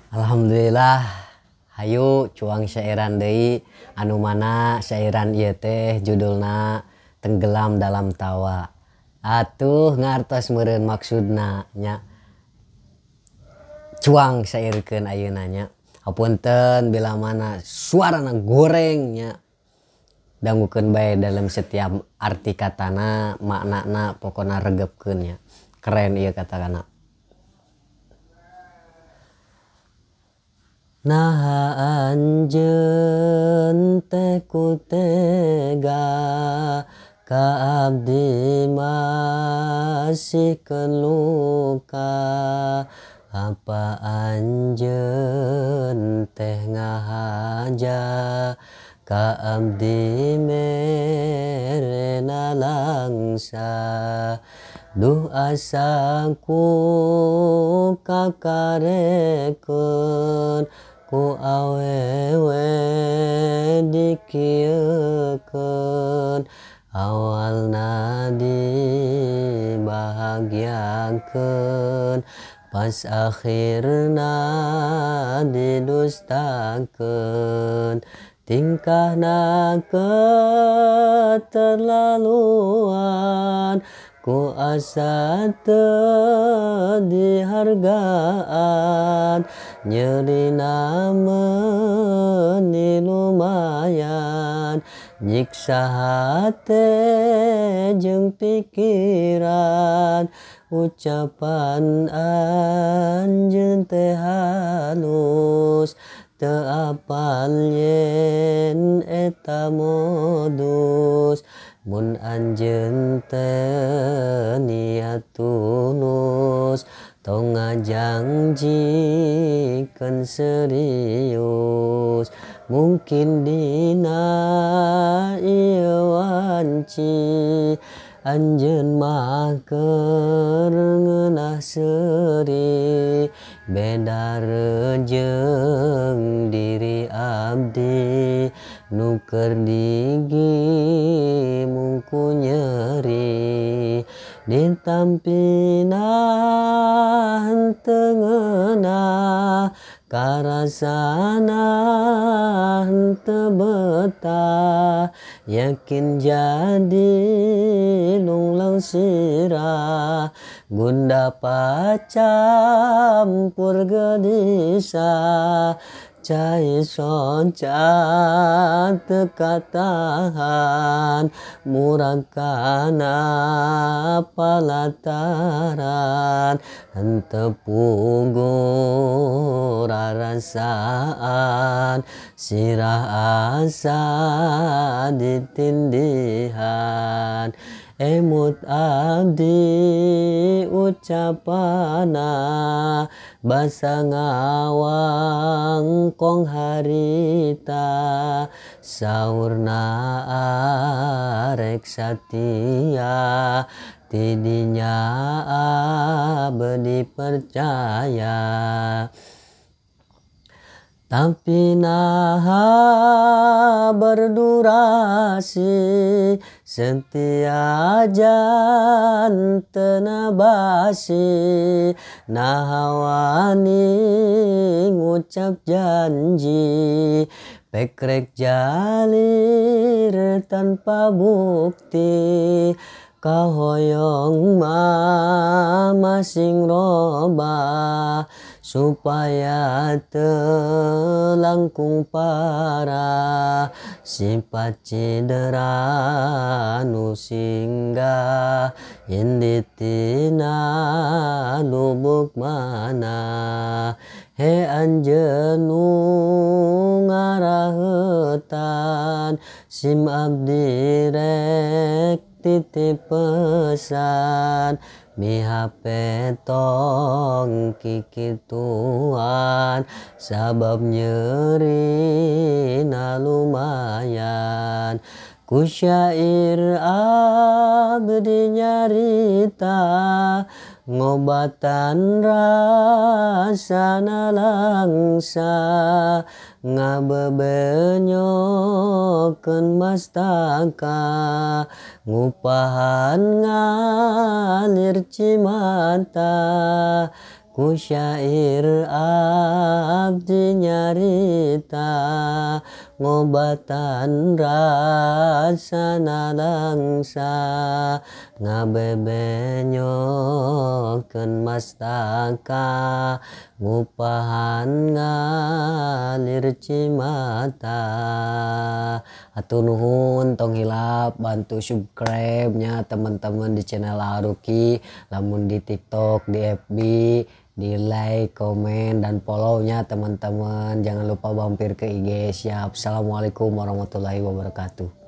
Alhamdulillah, hayu cuang syairan deui anu mana syairan ieu teh judulna Tenggelam dalam Tawa. Atuh ngartos meureun maksudna nya. Cuang syairkeun ayeuna nya. Hapunten bila mana suarana goreng nya. Dangukeun bae dalam setiap arti katana, maknana pokona regepkeun nya. Keren ieu katakana. Naha anjeun teh ku tega ka abdi masihkeun luka, apa anjeun teh ngahaja ka abdi merena langsa. Duh asaku kakarekeun ku awewe dikieukeun, awalna dibahagiakeun pas akhirna didustakeun. Tingkahna keterlaluan, ku asa teu dihargaan, nyeurina meuni lumayan, nyiksa hate jeung pikiran. Ucapan anjeun teh halus, teu apal yen eta modus. Mun anjeun teu niat tulus, tong ngajanjikeun serius. Mungkin dina ieu wanci, anjeun mah keur ngeunah seuri. Beda reujeng diri abdi nu keur digimung nyeri. Ditampina henteu ngeunah, karasana henteu betah. Yakin jadi lungleung sirah, gunda pacampur gelisah. Cai soncat teu katahan, murakana palataran. Henteu puguh rarasaan, sirah asa ditindihan. Emut abdi ucapana, basa ngawang kong harita. Saurna arek satia, tidinya abdi percaya. Tapi naha berdurasi, setia jantena basi. Naha wani ngucap janji, pekrek jalir tanpa bukti. Kahoyong mah masing robah, supaya teu langkung parah. Sifat cidera nu singgah, yen ditina lubuk mana. He anjeun nu ngaraheutan, sim abdi rek titip pesan. Mihape tong kikituan, sabab nyeurina lumayan. Ku syair abdi nyarita, ngobatan rasana langsa. Ngabebenyokeun mastaka, ngupahan ngalir cimata. Ku syair abdi nyarita ngobatan rasa nalangsa ngabebenyokeun mastaka ngupahan ngalir cimata. Atur nuhun, tong hilap bantu subscribe nya teman-teman di channel Haruki, lamun di TikTok, di FB, di like, komen, dan follow nya teman-teman. Jangan lupa mampir ke IG. Siap. Assalamualaikum warahmatullahi wabarakatuh.